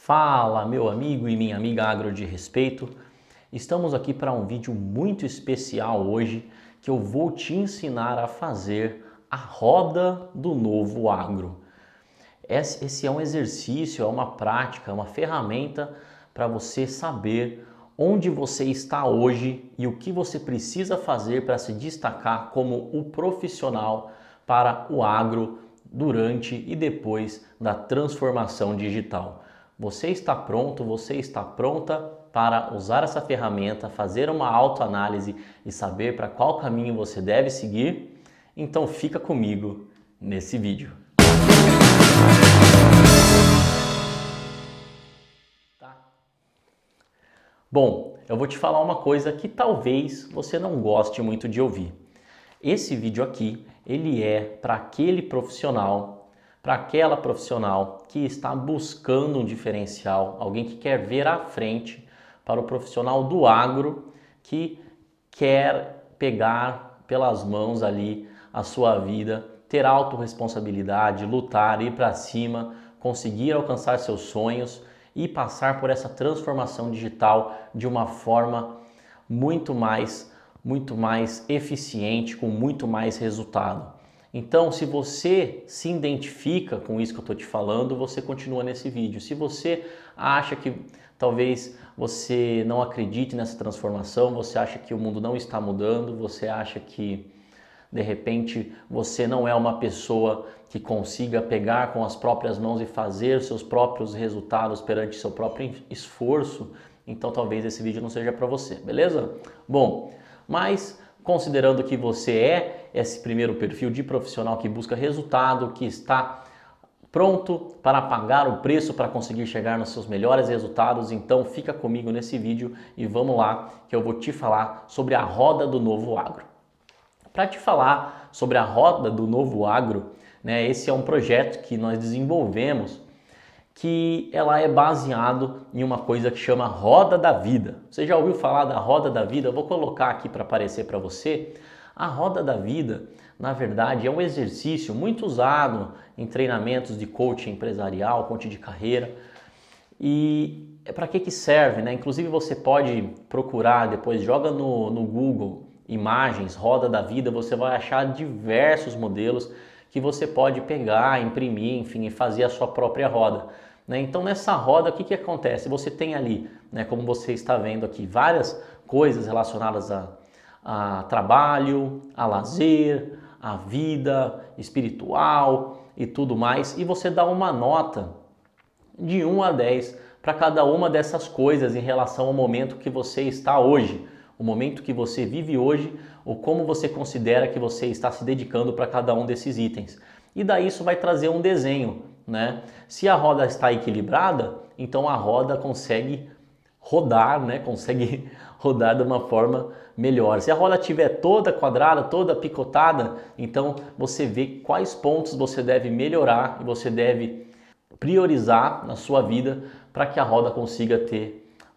Fala, meu amigo e minha amiga agro de respeito. Estamos aqui para um vídeo muito especial hoje que eu vou te ensinar a fazer a roda do novo agro. Esse é um exercício, é uma prática, é uma ferramenta para você saber onde você está hoje e o que você precisa fazer para se destacar como o profissional para o agro durante e depois da transformação digital. Você está pronto, você está pronta para usar essa ferramenta, fazer uma autoanálise e saber para qual caminho você deve seguir? Então fica comigo nesse vídeo. Bom, eu vou te falar uma coisa que talvez você não goste muito de ouvir. Esse vídeo aqui, ele é para aquele profissional, para aquela profissional que está buscando um diferencial, alguém que quer ver à frente, para o profissional do agro que quer pegar pelas mãos ali a sua vida, ter autorresponsabilidade, lutar, ir para cima, conseguir alcançar seus sonhos e passar por essa transformação digital de uma forma muito mais eficiente, com muito mais resultado. Então, se você se identifica com isso que eu estou te falando, você continua nesse vídeo. Se você acha que talvez você não acredite nessa transformação, você acha que o mundo não está mudando, você acha que de repente você não é uma pessoa que consiga pegar com as próprias mãos e fazer seus próprios resultados perante seu próprio esforço, então talvez esse vídeo não seja para você, beleza? Bom, mas considerando que você é esse primeiro perfil de profissional que busca resultado, que está pronto para pagar o preço para conseguir chegar nos seus melhores resultados, então fica comigo nesse vídeo e vamos lá que eu vou te falar sobre a roda do novo agro. Para te falar sobre a roda do novo agro, né, esse é um projeto que nós desenvolvemos que ela é baseado em uma coisa que chama Roda da Vida. Você já ouviu falar da Roda da Vida? Eu vou colocar aqui para aparecer para você. A Roda da Vida, na verdade, é um exercício muito usado em treinamentos de coaching empresarial, coaching de carreira. E para que serve, né? Inclusive você pode procurar depois, joga no Google imagens, Roda da Vida, você vai achar diversos modelos que você pode pegar, imprimir, enfim, e fazer a sua própria roda. Né? Então nessa roda, o que acontece? Você tem ali, né, como você está vendo aqui, várias coisas relacionadas a trabalho, a lazer, a vida espiritual e tudo mais, e você dá uma nota de 1 a 10 para cada uma dessas coisas em relação ao momento que você está hoje, o momento que você vive hoje, ou como você considera que você está se dedicando para cada um desses itens. E daí isso vai trazer um desenho, né? Se a roda está equilibrada, então a roda consegue rodar, né? Consegue rodar de uma forma melhor. Se a roda estiver toda quadrada, toda picotada, então você vê quais pontos você deve melhorar e você deve priorizar na sua vida para que a roda consiga ter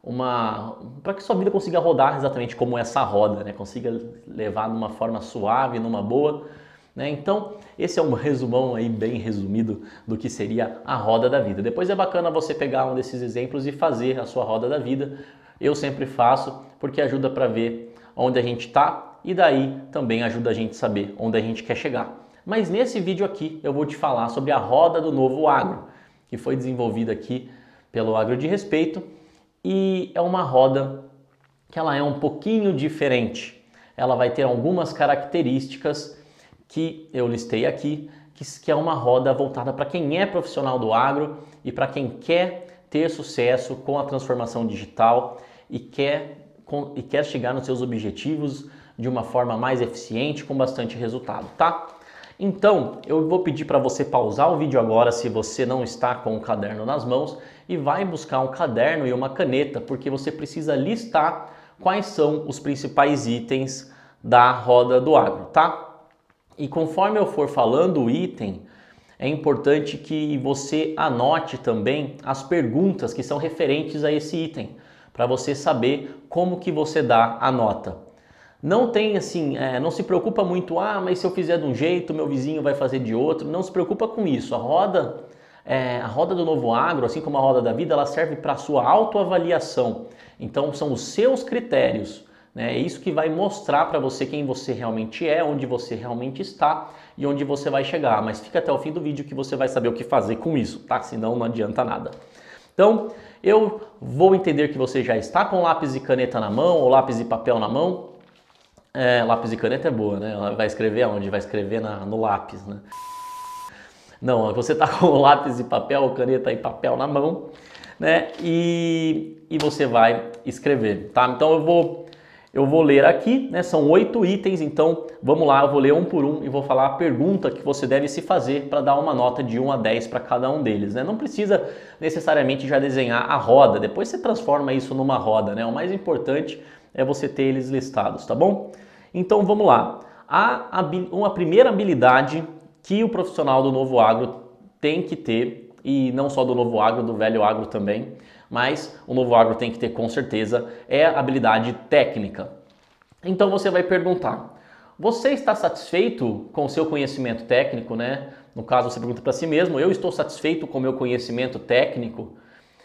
para que sua vida consiga rodar exatamente como essa roda, né? Consiga levar de uma forma suave, numa boa, né? Então, esse é um resumão aí bem resumido do que seria a roda da vida. Depois é bacana você pegar um desses exemplos e fazer a sua roda da vida. Eu sempre faço porque ajuda para ver onde a gente está e daí também ajuda a gente a saber onde a gente quer chegar. Mas nesse vídeo aqui eu vou te falar sobre a roda do novo agro, que foi desenvolvida aqui pelo Agro de Respeito. E é uma roda que ela é um pouquinho diferente. Ela vai ter algumas características que eu listei aqui, que é uma roda voltada para quem é profissional do agro e para quem quer ter sucesso com a transformação digital e quer chegar nos seus objetivos de uma forma mais eficiente, com bastante resultado, tá? Então, eu vou pedir para você pausar o vídeo agora se você não está com o caderno nas mãos e vai buscar um caderno e uma caneta, porque você precisa listar quais são os principais itens da roda do agro, tá? E conforme eu for falando o item, é importante que você anote também as perguntas que são referentes a esse item, para você saber como que você dá a nota. Não tem assim, não se preocupa muito, mas se eu fizer de um jeito, meu vizinho vai fazer de outro. Não se preocupa com isso. A roda, a roda do Novo Agro, assim como a roda da vida, ela serve para a sua autoavaliação. Então são os seus critérios, né? É isso que vai mostrar para você quem você realmente é, onde você realmente está e onde você vai chegar. Mas fica até o fim do vídeo que você vai saber o que fazer com isso, tá? Senão não adianta nada. Então, eu vou entender que você já está com lápis e caneta na mão ou lápis e papel na mão. Lápis e caneta é boa, né? Vai escrever aonde? Vai escrever no lápis, né? Não, você está com lápis e papel, caneta e papel na mão, né? E você vai escrever, tá? Então eu vou ler aqui, né? São 8 itens, então vamos lá, eu vou ler um por um e vou falar a pergunta que você deve se fazer para dar uma nota de 1 a 10 para cada um deles, né? Não precisa necessariamente já desenhar a roda, depois você transforma isso numa roda, né? O mais importante é você ter eles listados, tá bom? Então vamos lá. Uma primeira habilidade que o profissional do Novo Agro tem que ter, e não só do Novo Agro, do Velho Agro também, mas o Novo Agro tem que ter com certeza, é a habilidade técnica. Então você vai perguntar, você está satisfeito com o seu conhecimento técnico, né? No caso você pergunta para si mesmo, eu estou satisfeito com o meu conhecimento técnico?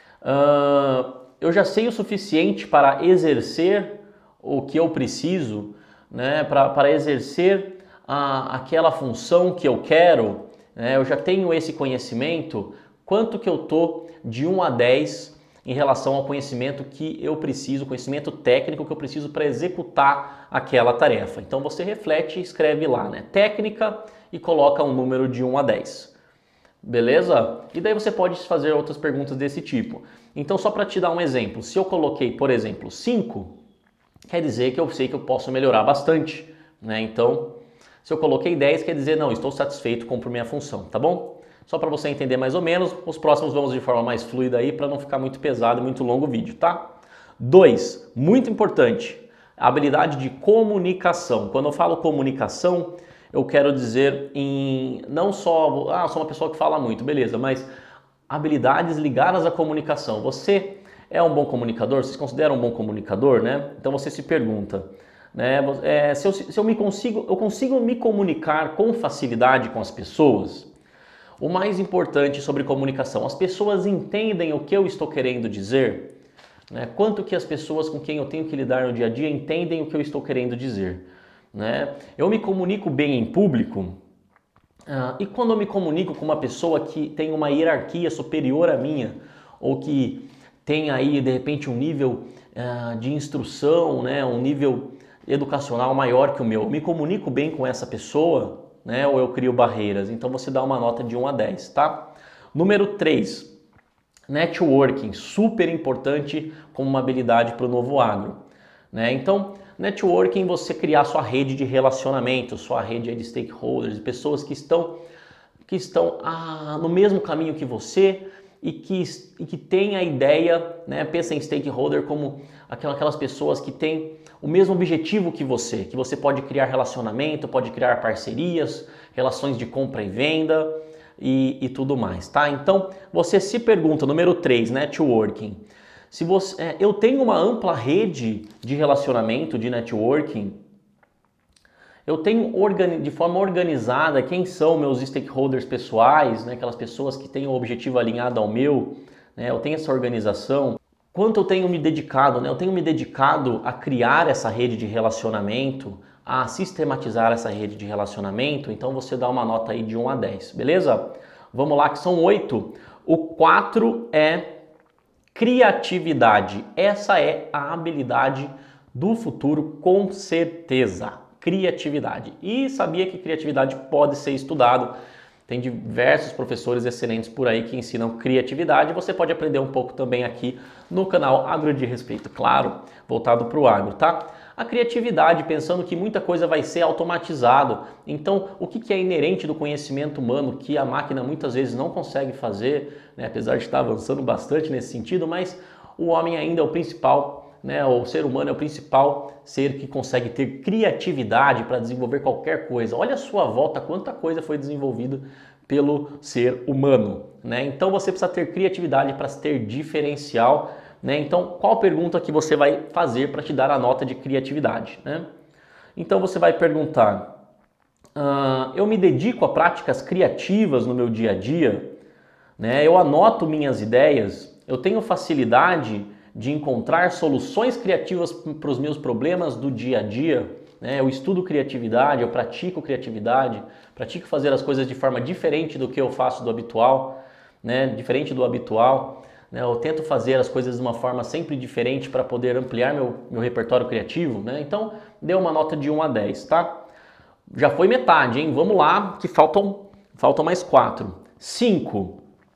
Eu já sei o suficiente para exercer o que eu preciso, né? Para exercer aquela função que eu quero, né? Eu já tenho esse conhecimento, quanto que eu tô de 1 a 10 em relação ao conhecimento que eu preciso, conhecimento técnico que eu preciso para executar aquela tarefa. Então você reflete e escreve lá, né? Técnica e coloca um número de 1 a 10. Beleza? E daí você pode fazer outras perguntas desse tipo. Então só para te dar um exemplo, se eu coloquei, por exemplo, 5, quer dizer que eu sei que eu posso melhorar bastante, né? Então, se eu coloquei 10, quer dizer, não, estou satisfeito com a minha função, tá bom? Só para você entender mais ou menos, os próximos vamos de forma mais fluida aí, para não ficar muito pesado e muito longo o vídeo, tá? 2, muito importante, a habilidade de comunicação. Quando eu falo comunicação, eu quero dizer não só, sou uma pessoa que fala muito, beleza, mas habilidades ligadas à comunicação. Você é um bom comunicador? Vocês consideram um bom comunicador, né? Então você se pergunta, né? Se eu consigo me comunicar com facilidade com as pessoas? O mais importante sobre comunicação, as pessoas entendem o que eu estou querendo dizer? Né? Quanto que as pessoas com quem eu tenho que lidar no dia a dia entendem o que eu estou querendo dizer? Né? Eu me comunico bem em público? E quando eu me comunico com uma pessoa que tem uma hierarquia superior à minha, ou que tem aí de repente um nível de instrução, né? Um nível educacional maior que o meu, eu me comunico bem com essa pessoa, né? Ou eu crio barreiras? Então você dá uma nota de 1 a 10, tá? Número 3, networking, super importante como uma habilidade para o Novo Agro, né? Então, networking, você criar sua rede de relacionamento, sua rede de stakeholders, de pessoas que estão no mesmo caminho que você e que tem a ideia, né? Pensa em stakeholder como aquelas pessoas que têm o mesmo objetivo que você pode criar relacionamento, pode criar parcerias, relações de compra e venda e tudo mais, tá? Então, você se pergunta, número 3, networking. Se eu tenho uma ampla rede de relacionamento, de networking, eu tenho de forma organizada quem são meus stakeholders pessoais, né? Aquelas pessoas que têm o objetivo alinhado ao meu, né? Eu tenho essa organização. Quanto eu tenho me dedicado, né? Eu tenho me dedicado a criar essa rede de relacionamento, a sistematizar essa rede de relacionamento, então você dá uma nota aí de 1 a 10, beleza? Vamos lá, que são 8. O 4 é criatividade. Essa é a habilidade do futuro, com certeza. Criatividade. E sabia que criatividade pode ser estudado. Tem diversos professores excelentes por aí que ensinam criatividade. Você pode aprender um pouco também aqui no canal Agro de Respeito, claro, voltado para o agro, tá? A criatividade, pensando que muita coisa vai ser automatizado. Então, o que é inerente do conhecimento humano que a máquina muitas vezes não consegue fazer, né? Apesar de estar avançando bastante nesse sentido, mas o homem ainda é o principal, né? O ser humano é o principal ser que consegue ter criatividade para desenvolver qualquer coisa. Olha a sua volta, quanta coisa foi desenvolvida pelo ser humano, né? Então você precisa ter criatividade para ter diferencial, né? Então, qual pergunta que você vai fazer para te dar a nota de criatividade, né? Então você vai perguntar, eu me dedico a práticas criativas no meu dia a dia, né? Eu anoto minhas ideias, eu tenho facilidade de encontrar soluções criativas para os meus problemas do dia a dia, né? Eu estudo criatividade, eu pratico criatividade, pratico fazer as coisas de forma diferente do que eu faço do habitual, né? Diferente do habitual, né? Eu tento fazer as coisas de uma forma sempre diferente para poder ampliar meu repertório criativo, né? Então, dê uma nota de 1 a 10, tá? Já foi metade, hein? Vamos lá, que faltam mais 4. 5.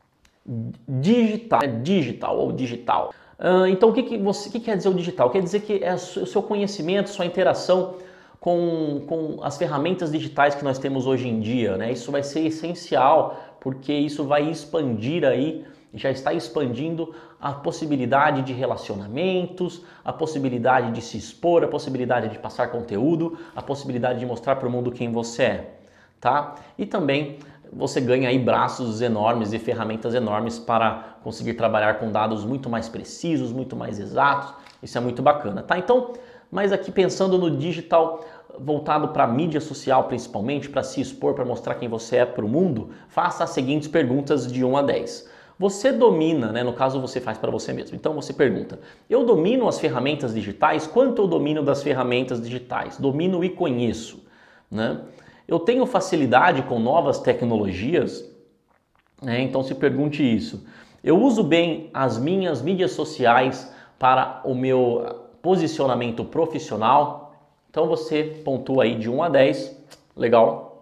Digital. Digital ou digital. Então, o que quer dizer o digital? Quer dizer que é o seu conhecimento, sua interação com as ferramentas digitais que nós temos hoje em dia, né? Isso vai ser essencial, porque isso vai expandir aí, já está expandindo a possibilidade de relacionamentos, a possibilidade de se expor, a possibilidade de passar conteúdo, a possibilidade de mostrar para o mundo quem você é, tá? E também você ganha aí braços enormes e ferramentas enormes para conseguir trabalhar com dados muito mais precisos, muito mais exatos. Isso é muito bacana, tá? Então, mas aqui pensando no digital voltado para a mídia social principalmente, para se expor, para mostrar quem você é para o mundo, faça as seguintes perguntas de 1 a 10. Você domina, né? No caso você faz para você mesmo. Então você pergunta: eu domino as ferramentas digitais? Quanto eu domino das ferramentas digitais? Domino e conheço, né? Eu tenho facilidade com novas tecnologias? Então se pergunte isso. Eu uso bem as minhas mídias sociais para o meu posicionamento profissional? Então você pontua aí de 1 a 10. Legal.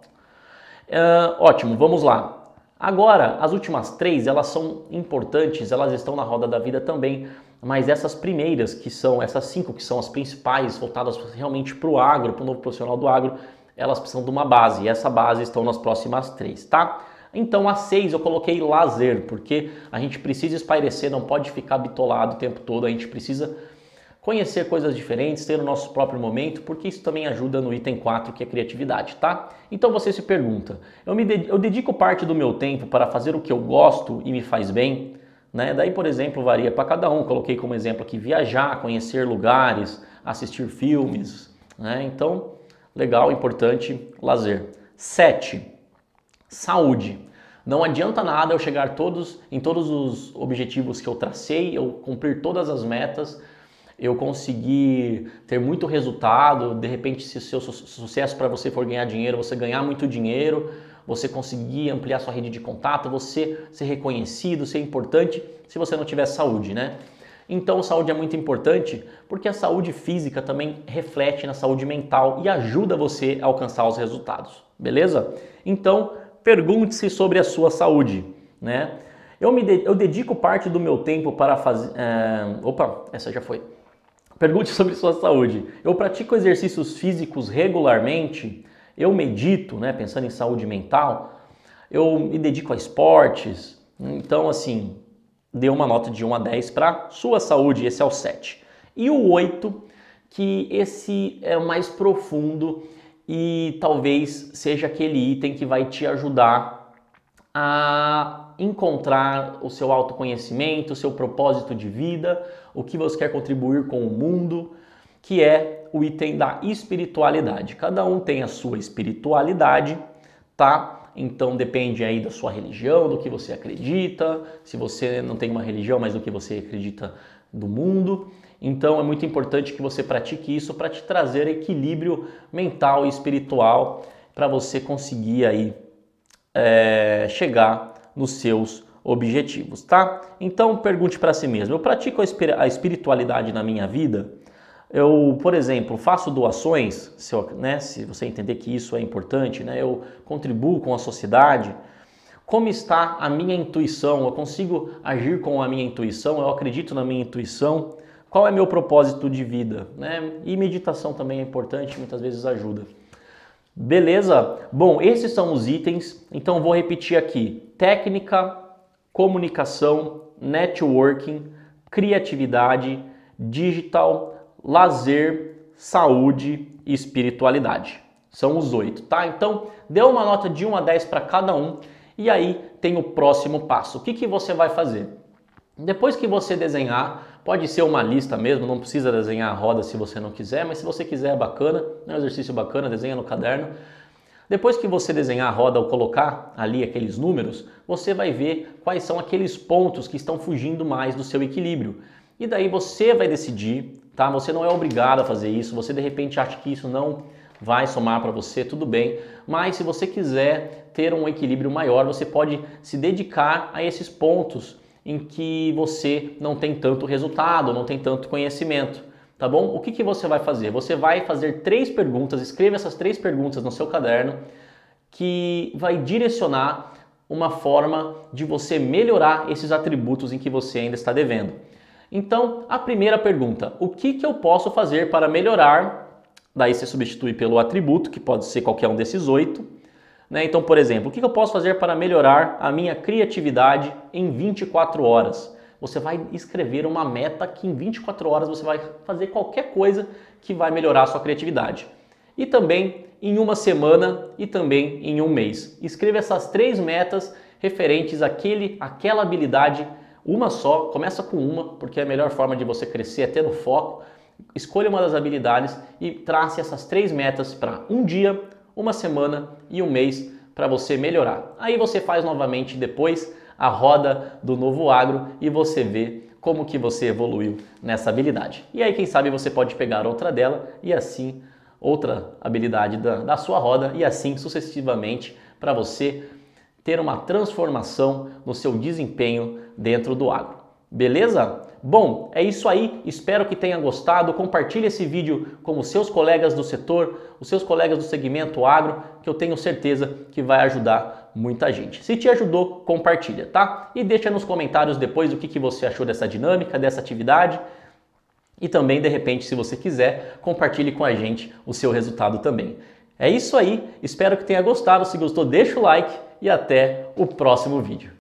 Ótimo, vamos lá. Agora, as últimas 3, elas são importantes, elas estão na roda da vida também, mas essas primeiras, essas 5 que são as principais, voltadas realmente para o agro, para o novo profissional do agro, elas precisam de uma base, e essa base estão nas próximas 3, tá? Então a 6 eu coloquei lazer, porque a gente precisa espairecer, não pode ficar bitolado o tempo todo, a gente precisa conhecer coisas diferentes, ter o nosso próprio momento, porque isso também ajuda no item 4, que é criatividade, tá? Então você se pergunta: eu dedico parte do meu tempo para fazer o que eu gosto e me faz bem, né? Daí, por exemplo, varia para cada um. Coloquei como exemplo aqui viajar, conhecer lugares, assistir filmes, né? Então, legal, importante, lazer. 7. Saúde. Não adianta nada eu chegar em todos os objetivos que eu tracei, eu cumprir todas as metas, eu conseguir ter muito resultado, de repente se o seu sucesso para você for ganhar dinheiro, você ganhar muito dinheiro, você conseguir ampliar sua rede de contato, você ser reconhecido, ser importante, se você não tiver saúde, né? Então saúde é muito importante porque a saúde física também reflete na saúde mental e ajuda você a alcançar os resultados, beleza? Então pergunte-se sobre a sua saúde, né? Eu dedico parte do meu tempo para fazer... Opa, essa já foi. Pergunte sobre sua saúde. Eu pratico exercícios físicos regularmente? Eu medito, né? Pensando em saúde mental. Eu me dedico a esportes. Então, assim, dê uma nota de 1 a 10 para sua saúde. Esse é o 7. E o 8, que esse é o mais profundo e talvez seja aquele item que vai te ajudar a encontrar o seu autoconhecimento, o seu propósito de vida, o que você quer contribuir com o mundo, que é o item da espiritualidade. Cada um tem a sua espiritualidade, tá? Então depende aí da sua religião, do que você acredita, se você não tem uma religião, mas do que você acredita do mundo. Então é muito importante que você pratique isso para te trazer equilíbrio mental e espiritual para você conseguir aí chegar nos seus objetivos, tá? Então pergunte para si mesmo: eu pratico a espiritualidade na minha vida? Eu, por exemplo, faço doações, se você entender que isso é importante, né? Eu contribuo com a sociedade. Como está a minha intuição? Eu consigo agir com a minha intuição? Eu acredito na minha intuição? Qual é meu propósito de vida, né? E meditação também é importante, muitas vezes ajuda. Beleza? Bom, esses são os itens, então vou repetir aqui: técnica, comunicação, networking, criatividade, digital, lazer, saúde e espiritualidade. São os 8, tá? Então, dê uma nota de 1 a 10 para cada um e aí tem o próximo passo. O que você vai fazer? Depois que você desenhar, pode ser uma lista mesmo, não precisa desenhar a roda se você não quiser, mas se você quiser é bacana, é um exercício bacana, desenha no caderno. Depois que você desenhar a roda ou colocar ali aqueles números, você vai ver quais são aqueles pontos que estão fugindo mais do seu equilíbrio. E daí você vai decidir, tá? Você não é obrigado a fazer isso, você de repente acha que isso não vai somar para você, tudo bem. Mas se você quiser ter um equilíbrio maior, você pode se dedicar a esses pontos em que você não tem tanto resultado, não tem tanto conhecimento. Tá bom? O que você vai fazer? Você vai fazer 3 perguntas, escreva essas 3 perguntas no seu caderno, que vai direcionar uma forma de você melhorar esses atributos em que você ainda está devendo. Então, a primeira pergunta, o que eu posso fazer para melhorar? Daí você substitui pelo atributo, que pode ser qualquer um desses 8. Né? Então, por exemplo, o que eu posso fazer para melhorar a minha criatividade em 24 horas? Você vai escrever uma meta que em 24 horas você vai fazer qualquer coisa que vai melhorar a sua criatividade. E também em uma semana e também em um mês. Escreva essas 3 metas referentes àquela habilidade, uma só, começa com uma, porque a melhor forma de você crescer é ter no foco. Escolha uma das habilidades e trace essas 3 metas para um dia, uma semana e um mês para você melhorar. Aí você faz novamente depois a roda do Novo Agro e você vê como que você evoluiu nessa habilidade. E aí quem sabe você pode pegar outra dela e assim outra habilidade da sua roda e assim sucessivamente para você ter uma transformação no seu desempenho dentro do agro. Beleza? Bom, é isso aí, espero que tenha gostado, compartilhe esse vídeo com os seus colegas do setor, os seus colegas do segmento agro, que eu tenho certeza que vai ajudar muita gente. Se te ajudou, compartilha, tá? E deixa nos comentários depois o que você achou dessa dinâmica, dessa atividade. E também, de repente, se você quiser, compartilhe com a gente o seu resultado também. É isso aí, espero que tenha gostado, se gostou deixa o like e até o próximo vídeo.